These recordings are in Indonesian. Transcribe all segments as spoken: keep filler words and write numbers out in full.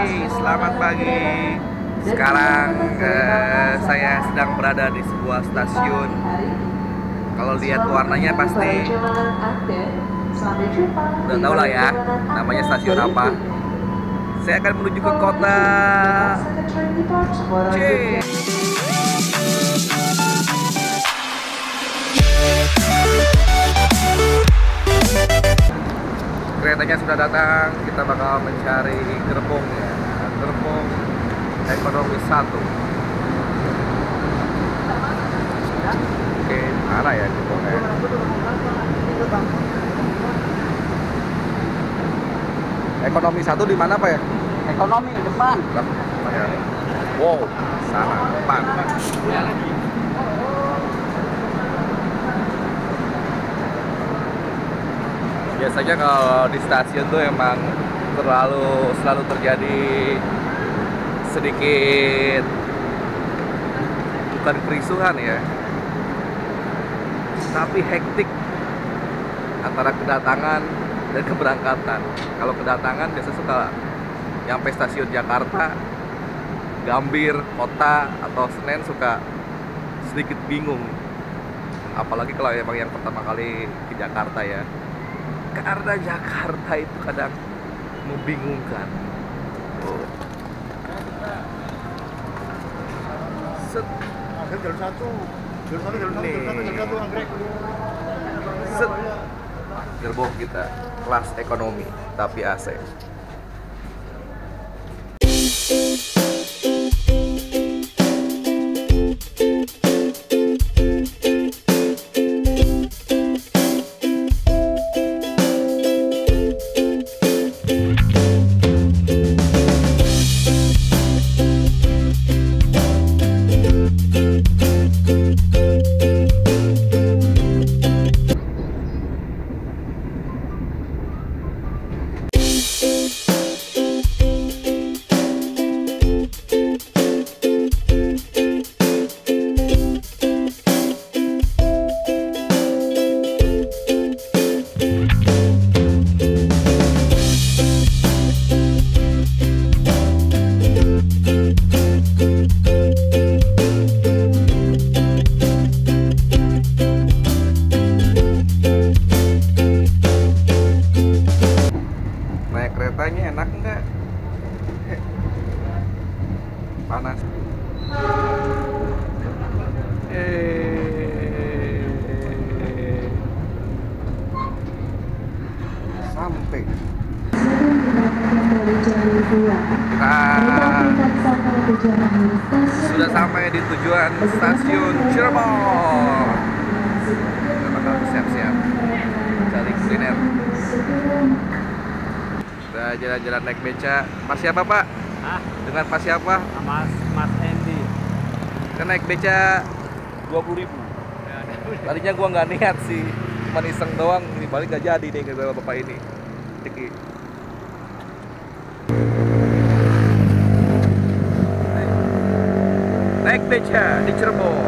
selamat pagi. Sekarang eh, saya sedang berada di sebuah stasiun. Kalau lihat warnanya pasti udah tahu lah ya, namanya stasiun apa. Saya akan menuju ke kota C. Keretanya sudah datang, kita bakal mencari gerbong ya, gerbong ekonomi satu. Oke, mana ya gerbongnya? Ekonomi satu di mana Pak ya? Ekonomi depan. Wow, sana depan. Biasanya kalau di stasiun tuh emang terlalu selalu terjadi sedikit bukan kerisuhan ya, tapi hektik antara kedatangan dan keberangkatan. Kalau kedatangan biasa suka nyampe stasiun Jakarta, Gambir, Kota, atau Senen suka sedikit bingung. Apalagi kalau emang yang pertama kali ke Jakarta ya. Karena Jakarta itu kadang membingungkan. Oh. Set. Jalur satu, jalur satu, jalur satu, jalur satu, jalur satu, anggrek. Set. Gerbong kita kelas ekonomi tapi A C. Keretanya enak enggak? Panas. Eh, sampai. Kita sudah sampai di tujuan stasiun Cirebon. Kita bakal siap-siap cari kuliner. Kita jalan-jalan naik beca. Pas siapa Pak? Hah? Dengan pas siapa? Mas Mas Andy. Kita naik beca dua puluh ribu. Tadinya gua nggak niat sih, cuma iseng doang. Ini balik gak jadi nih ke bapak ini. Ceki. Naik beca di Cirebon.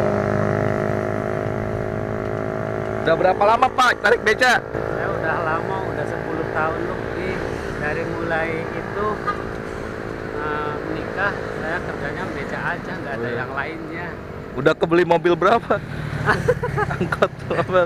Udah berapa lama Pak tarik beca? Saya udah lama, udah sepuluh tahun lebih. Dari mulai itu uh, menikah, saya kerjanya beca aja, nggak ada yang lainnya. Udah kebeli mobil berapa? Angkot mobil.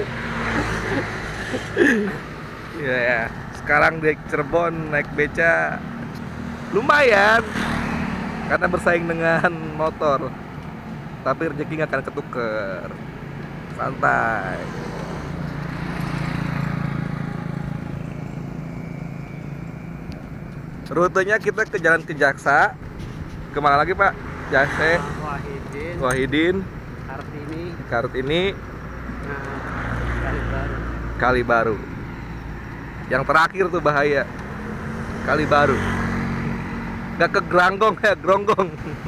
Iya ya. Sekarang di Cirebon naik beca lumayan karena bersaing dengan motor. Tapi rezeki nggak akan ketuker. Santai. Rutenya kita ke Jalan Kejaksa. Kemana lagi Pak? Jase, Wahidin, Wahidin, Kartini, Kartini, nah, Kalibaru. Kalibaru. Yang terakhir tuh bahaya. Kalibaru. Gak ke Granggong ya, Gronggong.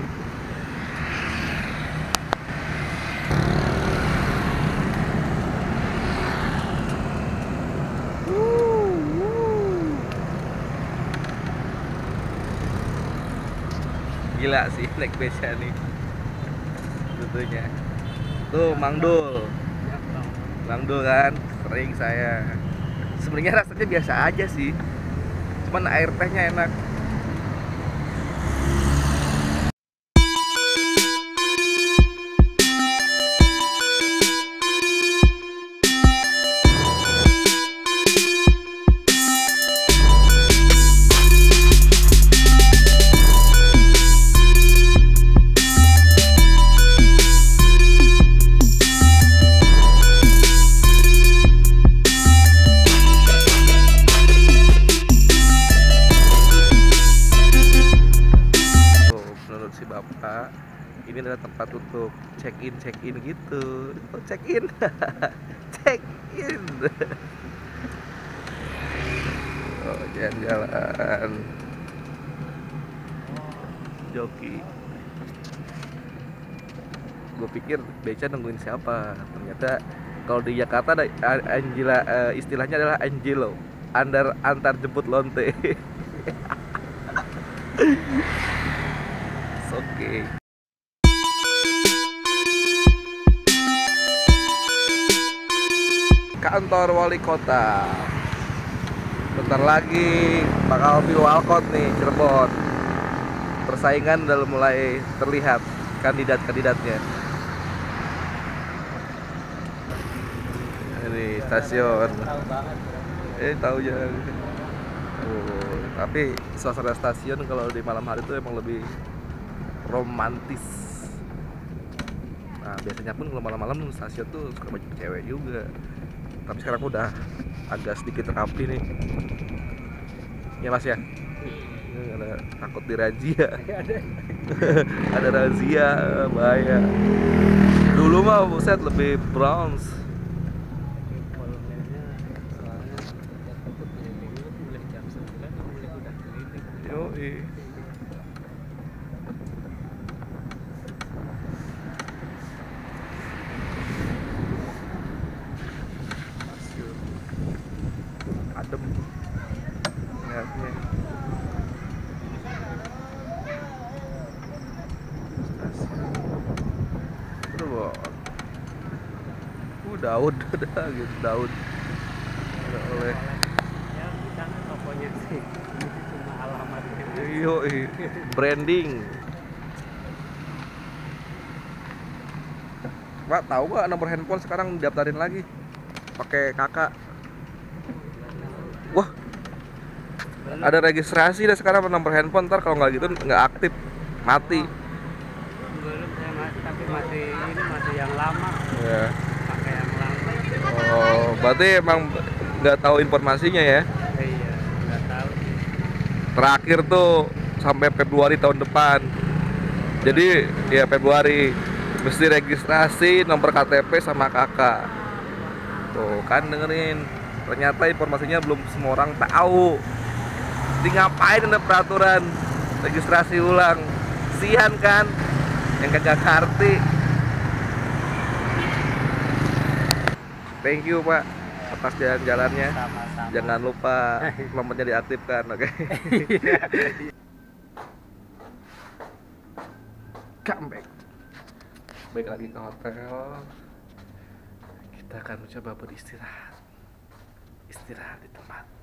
Gila sih naik beca nih tentunya. Tuh Mang Dul, Mang Dul kan sering saya. Sebenarnya rasanya biasa aja sih, cuman air tehnya enak. ini adalah tempat untuk check in check in gitu. Oh, check in, check in. Oh, jalan-jalan. Joki. Gue pikir beca nungguin siapa, ternyata kalau di Jakarta ada Angela, uh, istilahnya adalah Angelo, antar antar jemput lonte. Oke. Kantor wali kota. Bentar lagi bakal pilwalkot nih Cirebon. Persaingan udah mulai terlihat kandidat-kandidatnya. Ini stasiun. Tahu banget. Eh tahu ya. Oh, tapi suasana stasiun kalau di malam hari itu emang lebih romantis. Nah biasanya pun kalau malam-malam stasiun tuh suka banyak cewek juga. Tapi sekarang udah agak sedikit rapi nih. Ya mas ya. Ada takut dirazia. Ada razia, bahaya. Dulu mah buset lebih bronze. Volumenya soalnya setiap aku keliling itu mulai jam sembilan mulai udah keliling. Yoi. Adem lihatnya. Uh, Daud, udah gitu Daud. Udah oleh. Ya di sana tokonya sih. Ini cuma alamatnya. Yoi, branding. Pak, tahu nggak nomor handphone sekarang daftarin lagi? Pakai kakak. Wah, ada registrasi deh sekarang nomor handphone. Ntar kalau nggak gitu nggak aktif, mati. Belum saya masih tapi masih ini masih yang lama. Ya. Pakai yang lama. Oh, berarti emang nggak tahu informasinya ya? Eh, iya, nggak tahu sih. Terakhir tuh sampai Februari tahun depan. Jadi ya Februari mesti registrasi nomor K T P sama kakak. Tuh kan dengerin. Ternyata informasinya belum semua orang tahu. Jadi ngapain ada peraturan registrasi ulang? Sian kan yang kagak ngerti. Thank you Pak atas jalan-jalannya. Sama-sama. Jangan lupa nomornya diaktifkan, oke? Okay? Come back. Baik lagi ke hotel. Kita akan mencoba beristirahat. Istirahat di tempat